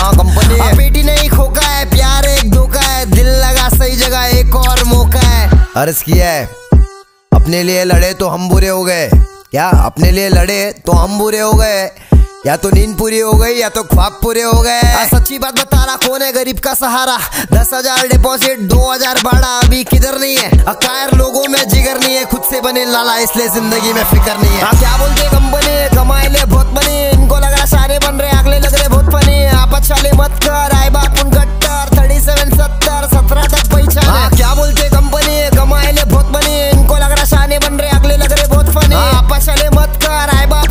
हाँ कंपनी है। बेटी नहीं खोका है, प्यार एक धोखा है, दिल लगा सही जगह एक और मौका है। अर्ज किया है अपने लिए लड़े तो हम बुरे हो गए, क्या अपने लिए लड़े तो हम बुरे हो गए, या तो नींद पूरी हो गई या तो ख्वाब पूरे हो गए। सच्ची बात बता रहा, कौन है गरीब का सहारा? 10,000 डिपॉजिट 2,000 भाड़ा, अभी किधर नहीं है। अकायर लोगों में जिगर नहीं है, खुद से बने लाला इसलिए जिंदगी में फिक्र नहीं है। क्या बोलते कंपनी कमाए ले बहुत बनी, इनको लग रहा सारे बन रहे, अगले लग रहे बहुत फनी। आप अच्छा ले मत कर,